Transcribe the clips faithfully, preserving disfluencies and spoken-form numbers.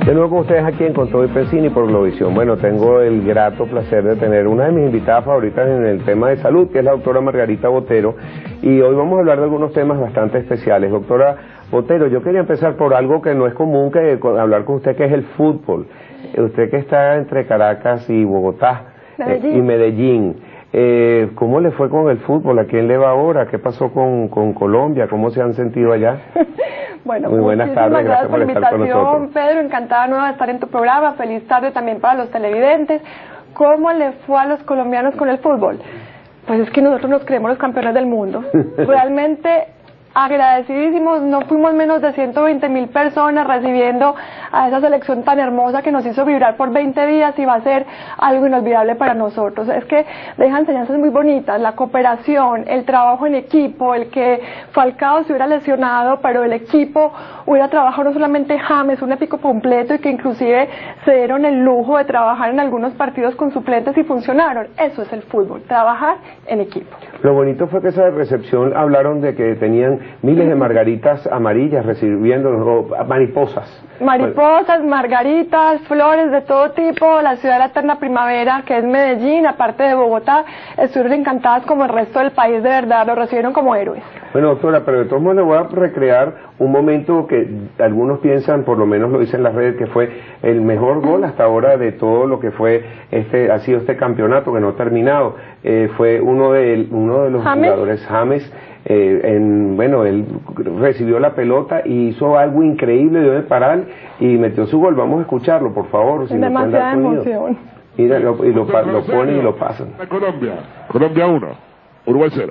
De nuevo con ustedes aquí en Con Todo y Pesini por Globovisión. Bueno, tengo el grato placer de tener una de mis invitadas favoritas en el tema de salud, que es la doctora Margarita Botero, y hoy vamos a hablar de algunos temas bastante especiales. Doctora Botero, yo quería empezar por algo que no es común que hablar con usted, que es el fútbol. Usted que está entre Caracas y Bogotá Medellín. Eh, y Medellín. Eh, ¿Cómo le fue con el fútbol? ¿A quién le va ahora? ¿Qué pasó con, con Colombia? ¿Cómo se han sentido allá? Bueno, muy buenas tardes, gracias por estar con nosotros. Pedro, encantada nueva de estar en tu programa. Feliz tarde también para los televidentes. ¿Cómo le fue a los colombianos con el fútbol? Pues es que nosotros nos creemos los campeones del mundo. Realmente agradecidísimos, no fuimos menos de ciento veinte mil personas recibiendo a esa selección tan hermosa que nos hizo vibrar por veinte días y va a ser algo inolvidable para nosotros. Es que deja enseñanzas muy bonitas, la cooperación, el trabajo en equipo, el que Falcao se hubiera lesionado, pero el equipo hubiera trabajado, no solamente James, un épico completo, y que inclusive se dieron el lujo de trabajar en algunos partidos con suplentes y funcionaron. Eso es el fútbol, trabajar en equipo. Lo bonito fue que esa recepción hablaron de que tenían miles de margaritas amarillas recibiendo, o mariposas. Mariposas, margaritas, flores de todo tipo. La ciudad de la eterna primavera, que es Medellín, aparte de Bogotá, estuvieron encantadas como el resto del país, de verdad, lo recibieron como héroes. Bueno, doctora, pero de todos modos le voy a recrear un momento que algunos piensan, por lo menos lo dicen las redes, que fue el mejor gol hasta ahora de todo lo que fue este, ha sido este campeonato que no ha terminado. Eh, fue uno de, uno de los James. jugadores, James, eh, en, bueno, él recibió la pelota y hizo algo increíble, dio de parar y metió su gol. Vamos a escucharlo, por favor. Si demasiada emoción. Mira, lo, y lo, lo ponen y lo pasan. Colombia, Colombia uno, Uruguay cero.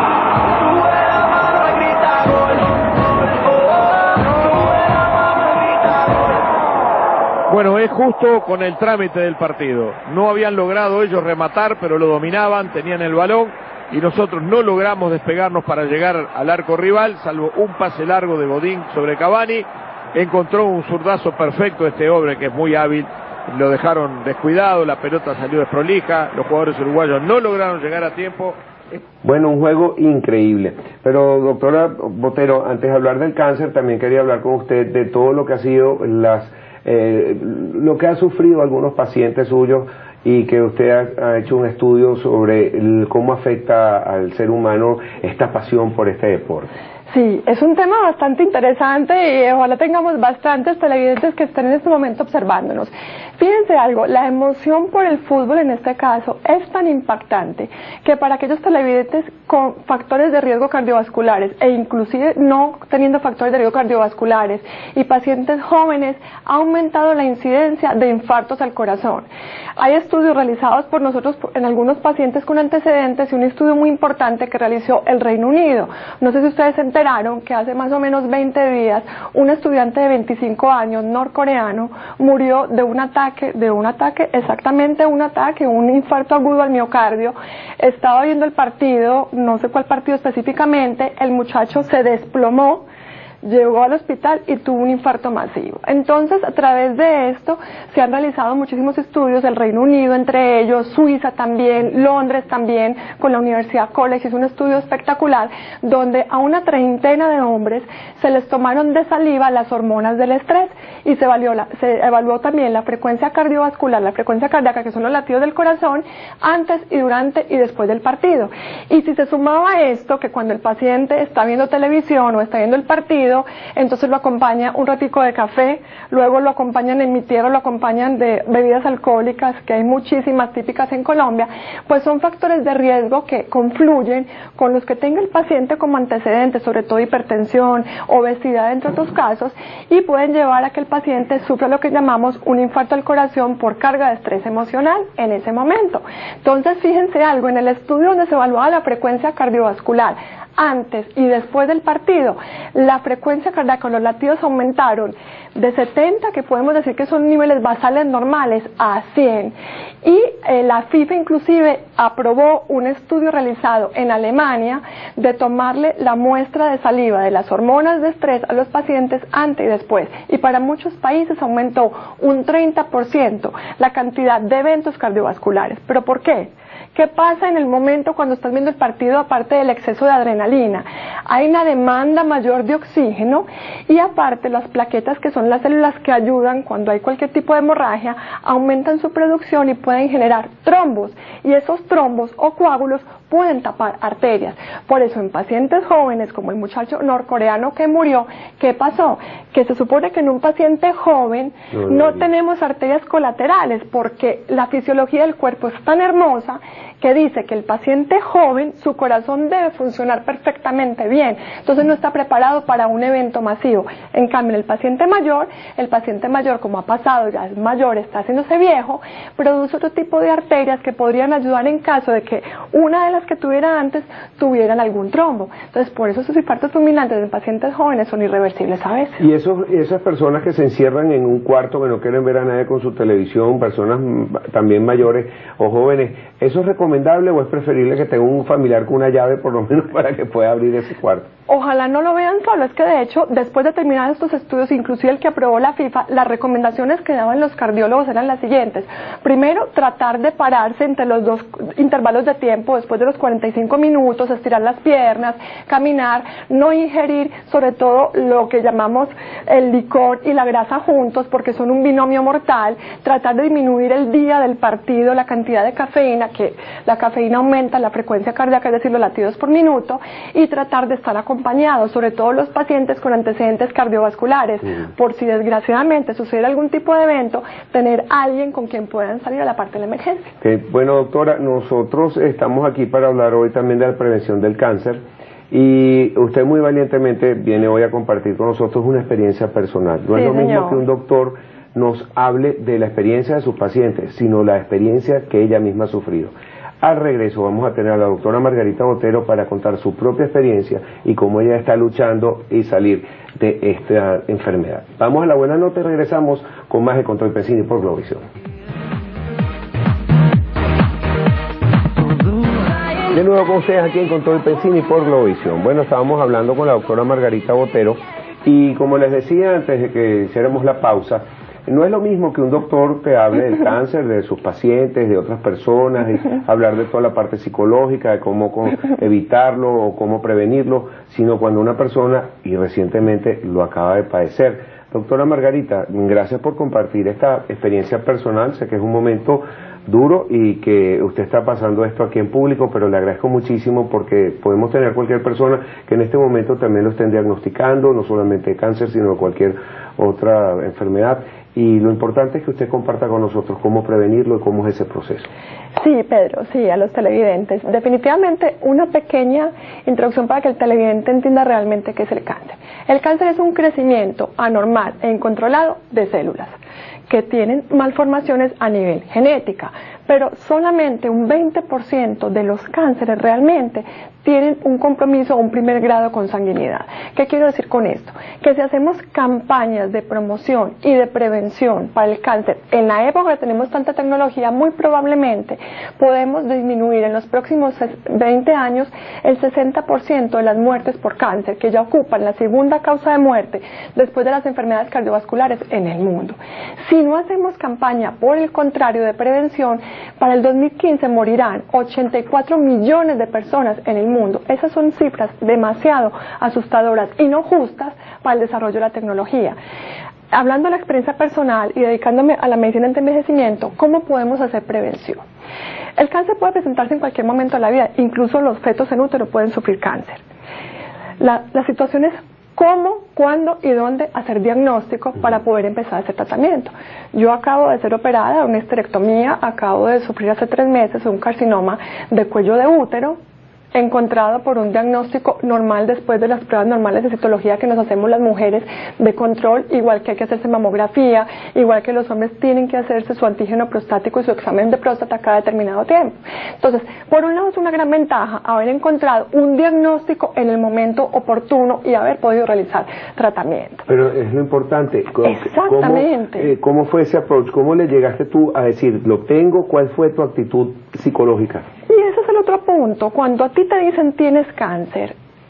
Bueno, es justo con el trámite del partido. No habían logrado ellos rematar, pero lo dominaban, tenían el balón y nosotros no logramos despegarnos para llegar al arco rival, salvo un pase largo de Godín sobre Cavani. Encontró un zurdazo perfecto este hombre que es muy hábil, lo dejaron descuidado, la pelota salió desprolija, los jugadores uruguayos no lograron llegar a tiempo. Bueno, un juego increíble. Pero, doctora Botero, antes de hablar del cáncer, también quería hablar con usted de todo lo que ha sido las eh, lo que han sufrido algunos pacientes suyos y que usted ha, ha hecho un estudio sobre el, cómo afecta al ser humano esta pasión por este deporte. Sí, es un tema bastante interesante y ojalá tengamos bastantes televidentes que estén en este momento observándonos. Fíjense algo, la emoción por el fútbol en este caso es tan impactante que para aquellos televidentes con factores de riesgo cardiovasculares e inclusive no teniendo factores de riesgo cardiovasculares y pacientes jóvenes ha aumentado la incidencia de infartos al corazón. Hay estudios realizados por nosotros en algunos pacientes con antecedentes y un estudio muy importante que realizó el Reino Unido. No sé si ustedes se enteraron que hace más o menos veinte días un estudiante de veinticinco años norcoreano murió de un ataque, de un ataque, exactamente un ataque, un infarto agudo al miocardio. Estaba viendo el partido, no sé cuál partido específicamente, el muchacho se desplomó, llegó al hospital y tuvo un infarto masivo. Entonces, a través de esto se han realizado muchísimos estudios, el Reino Unido entre ellos, Suiza también, Londres también, con la Universidad College, es un estudio espectacular, donde a una treintena de hombres se les tomaron de saliva las hormonas del estrés y se evaluó, la, se evaluó también la frecuencia cardiovascular, la frecuencia cardíaca, que son los latidos del corazón, antes y durante y después del partido. Y si se sumaba esto, que cuando el paciente está viendo televisión o está viendo el partido, entonces lo acompaña un ratico de café, luego lo acompañan en mi tierra, lo acompañan de bebidas alcohólicas, que hay muchísimas típicas en Colombia, pues son factores de riesgo que confluyen con los que tenga el paciente como antecedentes, sobre todo hipertensión, obesidad, entre otros casos, y pueden llevar a que el paciente sufra lo que llamamos un infarto al corazón por carga de estrés emocional en ese momento. Entonces, fíjense algo, en el estudio donde se evaluaba la frecuencia cardiovascular antes y después del partido, la frecuencia cardíaca, los latidos aumentaron de setenta, que podemos decir que son niveles basales normales, a cien. Y eh, la FIFA inclusive aprobó un estudio realizado en Alemania de tomarle la muestra de saliva de las hormonas de estrés a los pacientes antes y después. Y para muchos países aumentó un treinta por ciento la cantidad de eventos cardiovasculares. ¿Pero por qué? ¿Qué pasa en el momento cuando estás viendo el partido aparte del exceso de adrenalina? Hay una demanda mayor de oxígeno y aparte las plaquetas, que son las células que ayudan cuando hay cualquier tipo de hemorragia, aumentan su producción y pueden generar trombos, y esos trombos o coágulos pueden tapar arterias. Por eso en pacientes jóvenes, como el muchacho norcoreano que murió, ¿qué pasó? Que se supone que en un paciente joven no, no tenemos arterias colaterales, porque la fisiología del cuerpo es tan hermosa que dice que el paciente joven, su corazón debe funcionar perfectamente bien, entonces no está preparado para un evento masivo. En cambio, en el paciente mayor, el paciente mayor, como ha pasado, ya es mayor, está haciéndose viejo, produce otro tipo de arterias que podrían ayudar en caso de que una de las que tuviera antes tuvieran algún trombo. Entonces, por eso esos infartos fulminantes en pacientes jóvenes son irreversibles a veces. Y esos, esas personas que se encierran en un cuarto, que no quieren ver a nadie con su televisión, personas también mayores o jóvenes, ¿eso es recomendable o es preferible que tenga un familiar con una llave por lo menos para que pueda abrir ese cuarto? Ojalá no lo vean solo, es que de hecho, después de terminar estos estudios, inclusive el que aprobó la FIFA, las recomendaciones que daban los cardiólogos eran las siguientes. Primero, tratar de pararse entre los dos intervalos de tiempo, después de los cuarenta y cinco minutos, estirar las piernas, caminar, no ingerir sobre todo lo que llamamos el licor y la grasa juntos, porque son un binomio mortal, tratar de disminuir el día del partido, la cantidad de cafeína, que la cafeína aumenta la frecuencia cardíaca, es decir, los latidos por minuto, y tratar de estar acompañados, sobre todo los pacientes con antecedentes cardiovasculares, mm. por si desgraciadamente sucede algún tipo de evento, tener alguien con quien puedan salir a la parte de la emergencia. Okay. Bueno, doctora, nosotros estamos aquí para hablar hoy también de la prevención del cáncer, y usted muy valientemente viene hoy a compartir con nosotros una experiencia personal. No sí, es lo señor. mismo que un doctor nos hable de la experiencia de sus pacientes, sino la experiencia que ella misma ha sufrido. Al regreso vamos a tener a la doctora Margarita Botero para contar su propia experiencia y cómo ella está luchando y salir de esta enfermedad. Vamos a la buena nota y regresamos con más de Control Pesini por Globovisión. De nuevo con ustedes aquí en Control Pesini por Globovisión. Bueno, estábamos hablando con la doctora Margarita Botero y como les decía antes de que hiciéramos la pausa, no es lo mismo que un doctor te hable del cáncer, de sus pacientes, de otras personas, y hablar de toda la parte psicológica, de cómo evitarlo o cómo prevenirlo, sino cuando una persona, y recientemente lo acaba de padecer. Doctora Margarita, gracias por compartir esta experiencia personal. Sé que es un momento duro y que usted está pasando esto aquí en público, pero le agradezco muchísimo porque podemos tener cualquier persona que en este momento también lo estén diagnosticando, no solamente cáncer, sino cualquier otra enfermedad. Y lo importante es que usted comparta con nosotros cómo prevenirlo y cómo es ese proceso. Sí, Pedro, sí, a los televidentes. Definitivamente una pequeña introducción para que el televidente entienda realmente qué es el cáncer. El cáncer es un crecimiento anormal e incontrolado de células que tienen malformaciones a nivel genética, pero solamente un veinte por ciento de los cánceres realmente tienen un compromiso o un primer grado con sanguinidad. ¿Qué quiero decir con esto? Que si hacemos campañas de promoción y de prevención para el cáncer, en la época que tenemos tanta tecnología, muy probablemente podemos disminuir en los próximos veinte años el sesenta por ciento de las muertes por cáncer, que ya ocupan la segunda causa de muerte después de las enfermedades cardiovasculares en el mundo. Si no hacemos campaña, por el contrario, de prevención, para el dos mil quince morirán ochenta y cuatro millones de personas en el mundo. Esas son cifras demasiado asustadoras y no justas para el desarrollo de la tecnología. Hablando de la experiencia personal y dedicándome a la medicina de envejecimiento, ¿cómo podemos hacer prevención? El cáncer puede presentarse en cualquier momento de la vida, incluso los fetos en útero pueden sufrir cáncer. La, la situación es cómo, cuándo y dónde hacer diagnóstico para poder empezar a hacer tratamiento. Yo acabo de ser operada de una histerectomía, acabo de sufrir hace tres meses un carcinoma de cuello de útero, encontrado por un diagnóstico normal después de las pruebas normales de citología que nos hacemos las mujeres de control, igual que hay que hacerse mamografía, igual que los hombres tienen que hacerse su antígeno prostático y su examen de próstata cada determinado tiempo. Entonces, por un lado es una gran ventaja haber encontrado un diagnóstico en el momento oportuno y haber podido realizar tratamiento. Pero es lo importante. Exactamente. ¿Cómo, eh, ¿Cómo fue ese approach? ¿Cómo le llegaste tú a decir, lo tengo? ¿Cuál fue tu actitud psicológica? Y ese es el otro punto. Cuando a ti te dicen tienes cáncer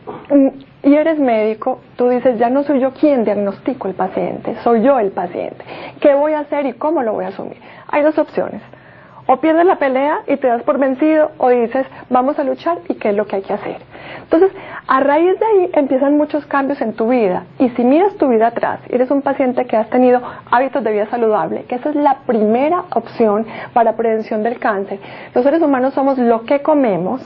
y eres médico, tú dices, ya no soy yo quien diagnostico el paciente, soy yo el paciente. ¿Qué voy a hacer y cómo lo voy a asumir? Hay dos opciones. O pierdes la pelea y te das por vencido, o dices, vamos a luchar y qué es lo que hay que hacer. Entonces, a raíz de ahí empiezan muchos cambios en tu vida. Y si miras tu vida atrás, eres un paciente que has tenido hábitos de vida saludable, que esa es la primera opción para prevención del cáncer. Los seres humanos somos lo que comemos,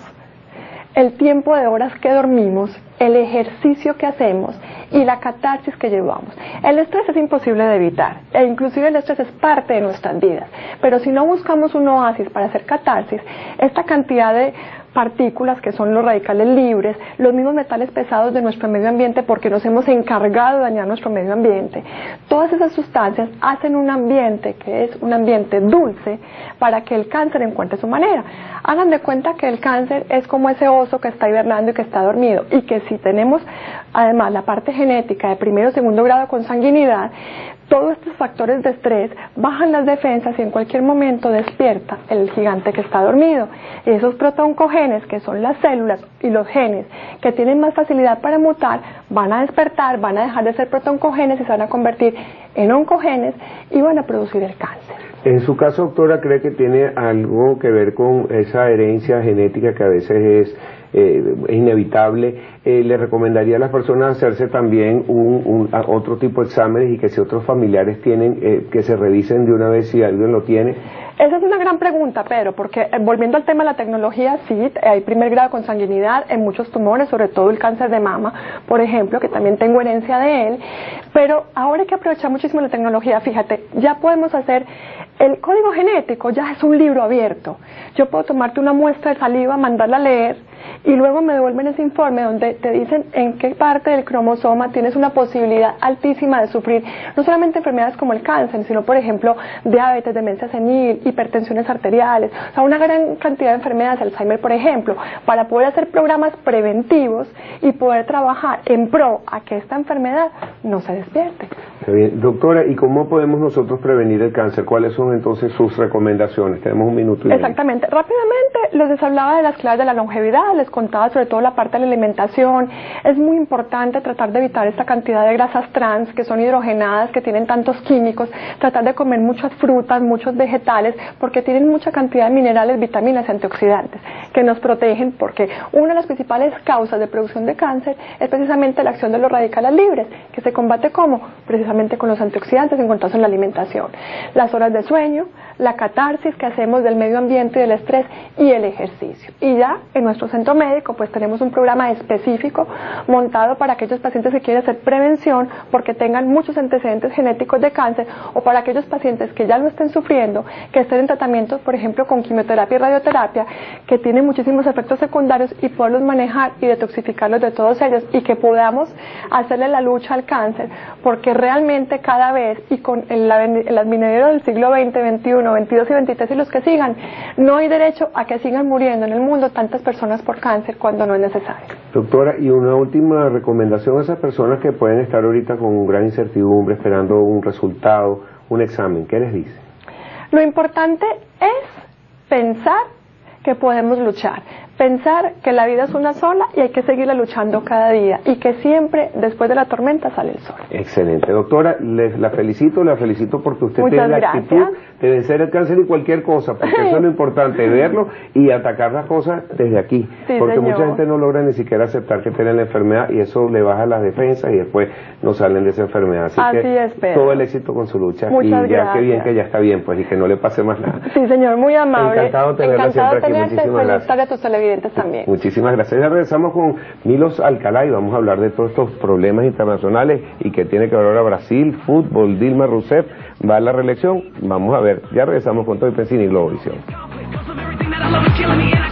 el tiempo de horas que dormimos, el ejercicio que hacemos y la catarsis que llevamos. El estrés es imposible de evitar, e inclusive el estrés es parte de nuestras vidas, pero si no buscamos un oasis para hacer catarsis, esta cantidad de partículas que son los radicales libres, los mismos metales pesados de nuestro medio ambiente, porque nos hemos encargado de dañar nuestro medio ambiente, todas esas sustancias hacen un ambiente que es un ambiente dulce para que el cáncer encuentre su manera. Hagan de cuenta que el cáncer es como ese oso que está hibernando y que está dormido, y que si tenemos además la parte genética de primero o segundo grado con sanguinidad, todos estos factores de estrés bajan las defensas y en cualquier momento despierta el gigante que está dormido. Y esos protooncogenes, que son las células y los genes que tienen más facilidad para mutar, van a despertar, van a dejar de ser protooncogenes y se van a convertir en oncogenes y van a producir el cáncer. En su caso, doctora, ¿cree que tiene algo que ver con esa herencia genética que a veces es eh, inevitable? Eh, ¿Le recomendaría a las personas hacerse también un, un, otro tipo de exámenes y que si otros familiares tienen, eh, que se revisen de una vez si alguien lo tiene? Esa es una gran pregunta, Pedro, porque eh, volviendo al tema de la tecnología, sí, hay primer grado con sanguinidad en muchos tumores, sobre todo el cáncer de mama, por ejemplo, que también tengo herencia de él, pero ahora hay que aprovechar muchísimo la tecnología. Fíjate, ya podemos hacer, el código genético ya es un libro abierto. Yo puedo tomarte una muestra de saliva, mandarla a leer, y luego me devuelven ese informe donde te dicen en qué parte del cromosoma tienes una posibilidad altísima de sufrir no solamente enfermedades como el cáncer, sino por ejemplo diabetes, demencia senil, hipertensiones arteriales, o sea, una gran cantidad de enfermedades, Alzheimer por ejemplo, para poder hacer programas preventivos y poder trabajar en pro a que esta enfermedad no se despierte. Bien. Doctora, ¿y cómo podemos nosotros prevenir el cáncer? ¿Cuáles son entonces sus recomendaciones? Tenemos un minuto y medio. Exactamente. Rápidamente les hablaba de las claves de la longevidad, les contaba sobre todo la parte de la alimentación. Es muy importante tratar de evitar esta cantidad de grasas trans que son hidrogenadas, que tienen tantos químicos, tratar de comer muchas frutas, muchos vegetales, porque tienen mucha cantidad de minerales, vitaminas y antioxidantes que nos protegen, porque una de las principales causas de producción de cáncer es precisamente la acción de los radicales libres, que se combate ¿cómo? Precisamente con los antioxidantes encontrados en la alimentación. Las horas de sueño, la catarsis que hacemos del medio ambiente y del estrés y el ejercicio. Y ya en nuestro centro médico pues tenemos un programa específico montado para aquellos pacientes que quieren hacer prevención porque tengan muchos antecedentes genéticos de cáncer, o para aquellos pacientes que ya lo estén sufriendo, que estén en tratamiento por ejemplo con quimioterapia y radioterapia, que tienen muchísimos efectos secundarios, y poderlos manejar y detoxificarlos de todos ellos, y que podamos hacerle la lucha al cáncer, porque realmente cada vez, y con el, el adminero del siglo veinte, veintiuno, veintidós y veintitrés y los que sigan, no hay derecho a que sigan muriendo en el mundo tantas personas por cáncer cuando no es necesario. Doctora, y una última recomendación a esas personas que pueden estar ahorita con gran incertidumbre esperando un resultado, un examen, ¿qué les dice? Lo importante es pensar que podemos luchar, pensar que la vida es una sola y hay que seguirla luchando cada día, y que siempre después de la tormenta sale el sol. Excelente, doctora, les la felicito, la felicito porque usted Muchas tiene la gracias. actitud de vencer el cáncer y cualquier cosa, porque eso es lo importante, verlo y atacar las cosas desde aquí, Sí, porque señor. mucha gente no logra ni siquiera aceptar que tienen la enfermedad, y eso le baja las defensas y después no salen de esa enfermedad. Así, Así que es, Pedro. todo el éxito con su lucha. Muchas y ya gracias. que bien que ya está bien, pues, y que no le pase más nada. Sí, señor, muy amable. Encantado de tenerla Encantado siempre aquí. de tenerte. Muchísimas Feliz gracias. tarde a tus televidentes también. Muchísimas gracias. Ya regresamos con Milos Alcalá y vamos a hablar de todos estos problemas internacionales y que tiene que ver ahora Brasil, fútbol. Dilma Rousseff va a la reelección. Vamos a ver. Ya regresamos con Toy Pensini y Globovisión.